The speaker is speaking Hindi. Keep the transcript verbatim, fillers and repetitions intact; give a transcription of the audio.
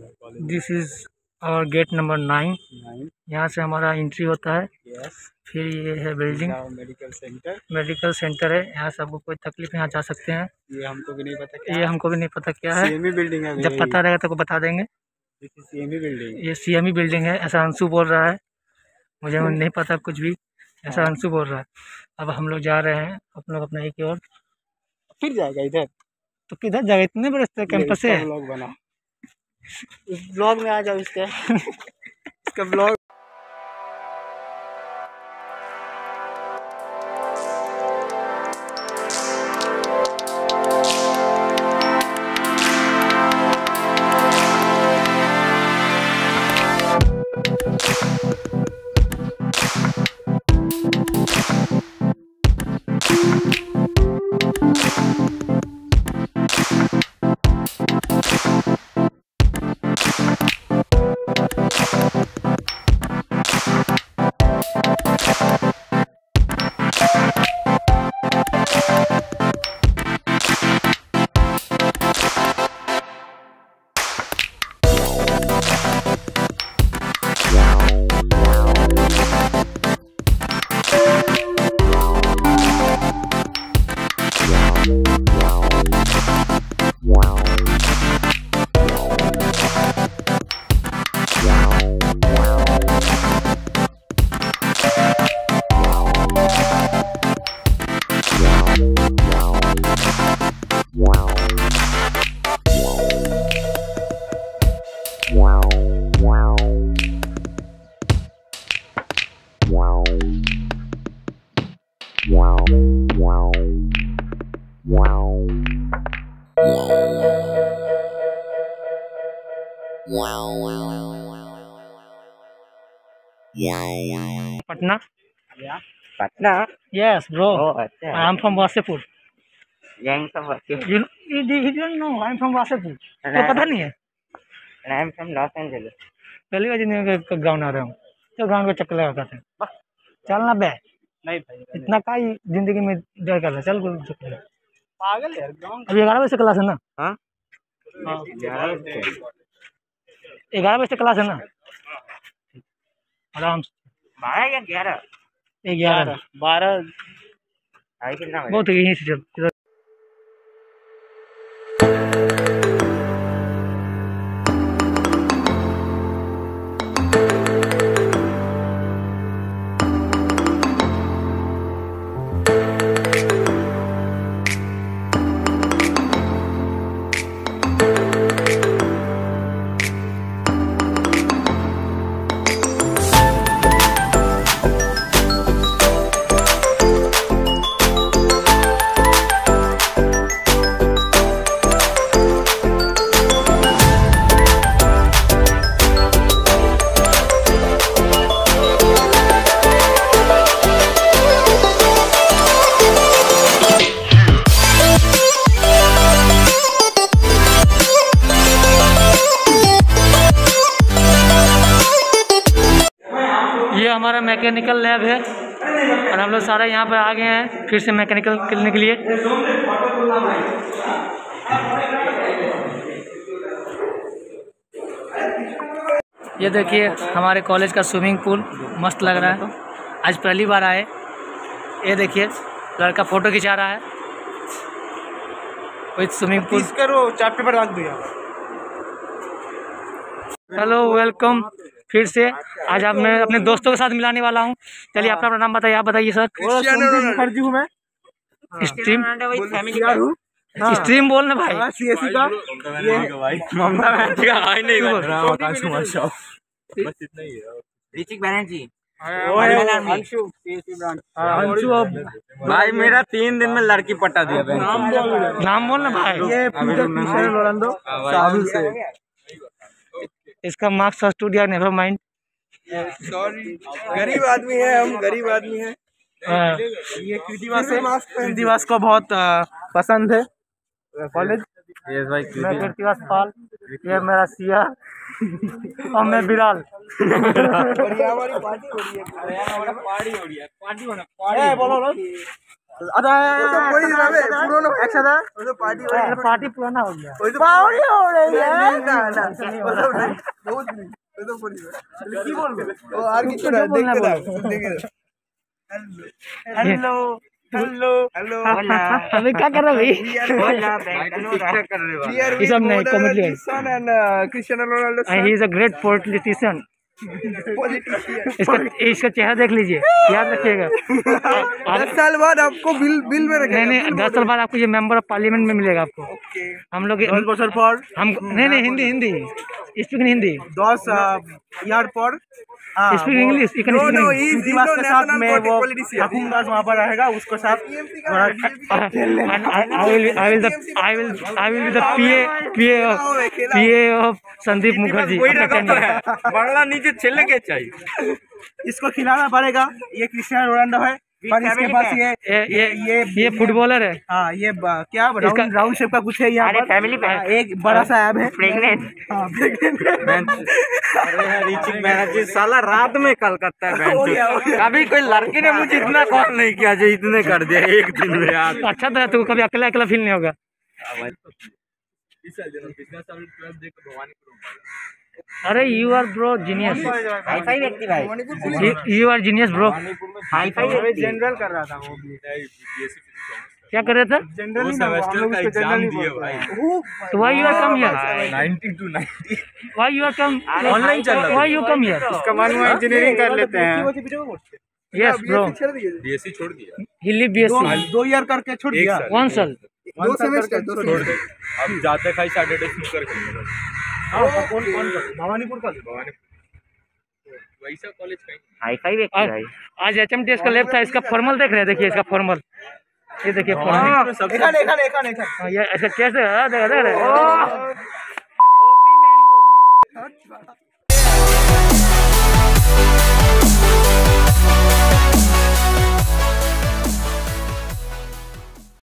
This is our gate number nine. यहाँ से हमारा एंट्री होता है। yes. फिर ये है building, medical centre medical centre है। यहाँ से आपको कोई तकलीफ यहाँ जा सकते हैं। ये हमको भी नहीं पता क्या ये हमको भी नहीं पता क्या है। सीएमई बिल्डिंग है, जब पता रहेगा तो को बता देंगे। सीएमई बिल्डिंग, ये सीएमई बिल्डिंग है, ऐसा अंशु बोल रहा है। मुझे नहीं पता कुछ भी, ऐसा अंशु बोल रहा है। अब हम लोग जा रहे हैं अपन लोग अपना एक और। फिर जाएगा इधर तो किधर जाएगा, इतने बड़े कैंपस है। ब्लॉग बना, इस ब्लॉग में आ जाओ इसका इसका blog. Patna, Patna, yes bro. oh अच्छा, I am from Wasipur. gang from Wasipur. You you you don't know I am from Wasipur. तो पता नहीं है। I am from Los Angeles. पहली बार जिंदगी में ग्राउंड आ रहा हूँ, तो ग्राउंड को चक्कर लगाता था। चलना बे नहीं भाई, इतना का ही जिंदगी में डर कर रहा। चल कोई चक्कर लगा। पागल है ग्राउंड। अभी ग्यारह बजे से क्लास है ना? हाँ ग्यारह बजे से क्लास है ना? आराम से। बारह या ग्यारह? ग्यारह बारह बहुत यही से। ये हमारा मैकेनिकल लैब है और हम लोग सारे यहाँ पे आ गए हैं फिर से मैकेनिकल करने के लिए। ये देखिए हमारे कॉलेज का स्विमिंग पूल मस्त लग रहा है। आज पहली बार आए। ये देखिए लड़का फोटो खिंचा रहा है विद स्विमिंग पूल। करो चार्ट पेपर रख दिया। हेलो वेलकम फिर से। आज आप मैं अपने दोस्तों के साथ मिलाने वाला हूँ। चलिए अपना अपना नाम बताइए। आप बताइए सर। मुखर्जी हूँ मैं। स्ट्रीम स्ट्रीम बोलना भाई। सीएससी का ये ममता बनर्जी का भाई नहीं बोल रहा। आकाश कुमार साहब बस इतना ही है। Hrithik Banerjee, Anshu CSC branch. अंशु अब भाई मेरा तीन दिन में लड़की पटा दिया। नाम बोल नाम बोलना भाई। ये पीटर लोरंदो साहब से। इसका marks studio never mind. Sorry गरीब आदमी है हम, गरीब आदमी है। ये कृतिवास है, कृतिवास को बहुत पसंद है कॉलेज। यस भाई मैं कृतिवास पाल, ये मेरा सिया और मैं बिराल। हमारी पार्टी हो रही है। पार्टी हो रही है। पार्टी होना पार्टी बोलो अरे वही ना बे पुराना একসাথে ওই তো পার্টি पार्टी पुराना हो गया। ওই তো পার্টি हो रही है না না बहुत नहीं ওই তো পড়ি কি বলবে ও আর কিছু না দেখতে দাও দেখে हेलो हेलो हेलो अभी क्या कर रहा भाई? ये सब नहीं कॉमेडी है Cristiano Ronaldo he is a great politician. इसका इसका चेहरा देख लीजिए, याद रखिएगा। दस साल बाद आपको बिल बिल में रखेगा। नहीं नहीं दस साल बाद आपको ये मेंबर ऑफ पार्लियामेंट में मिलेगा आपको। हम लोग दस बছর পর हम नहीं नहीं हिंदी हिंदी स्पीक हिंदी दस यार पर speak English you can speak दिमाग के साथ में वो ठाकुर वहाँ पर रहेगा उसको साथ I will I will I will I will be the PA PA of PA of Sandeep Mukherjee. Bangla नीचे चलने के चाहिए, इसको खिलाना पड़ेगा। ये क्रिस्टियानो रोनाल्डो है और इसके पास ये ये ये ये ये फुटबॉलर है। हाँ ये ब- क्या राउंड राउंड शेप का कुछ है यहाँ पर फैमिली पे एक बड़ा सा ऐप है प्रेग्नेंट। हाँ प्रेग्नेंट साला रात में कॉल करता है कभी कोई लड़की ने मुझे इतना कॉल नहीं किया जो इतने कर दिया एक दिन में यार। अच्छा तो है, तू कभी अकेला अकेला फील नहीं होगा। अरे you are bro genius, hi fi व्यक्ति भाई, you are genius bro. Hi fi व्यक्ति। जनरल कर रहा था वो भी क्या कर रहे थे? जनरल ही हम लोग उसको जनरल ही बोलते हैं। तो why you are come here? Ninety two ninety why you are come online चल रहा है। Why you come here? इसका मन हुआ इंजीनियरिंग कर लेते हैं। यस ब्रो बीएससी छोड़ दिया, ही लिव बीएससी दो ईयर करके छोड़ दिया, वन साल दो सेमेस्टर दो छोड़ दे। अब जाते खाई सैटरडे स्नूकर खेलेंगे। कौन कौन भवानीपुर का वैसा कॉलेज कहीं हाई फाई व्यक्ति आज भाई। आज एचएमटीएस का लैब था, इसका फॉर्मल देख रहे हैं, देखिए इसका फॉर्मल, ये देखिए फॉर्मल। एखान एखान एखान एखान हाँ, ये ऐसा कैसे है? देख देख रहे हैं।